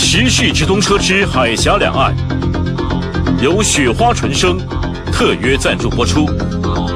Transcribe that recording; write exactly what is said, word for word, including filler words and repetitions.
时序直通车之海峡两岸，由雪花纯生特约赞助播出。